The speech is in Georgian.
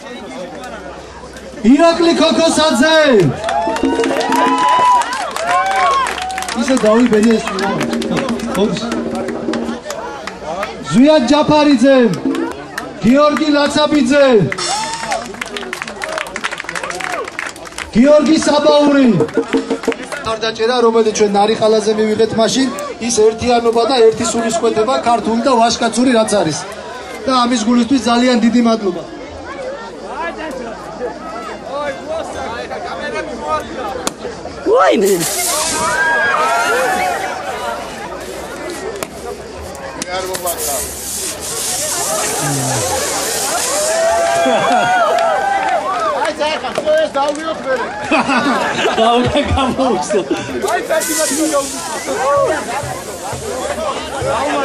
ირაკლი ქოქოსაძე ისე დავიბენი ეს ზვიად ჯაფარიძე გიორგი ლაცაბიძე გიორგი საბაური ხარდაჭერა რომელიც ჩვენ ნარიხალაზე მივიღეთ მაშინ ის ერთიანობა და ერთი სულისკვეთება ქართული და ვაჟკაცური რაც არის და ამის გულისთვის ძალიან დიდი მადლობა ვაიმე Давай,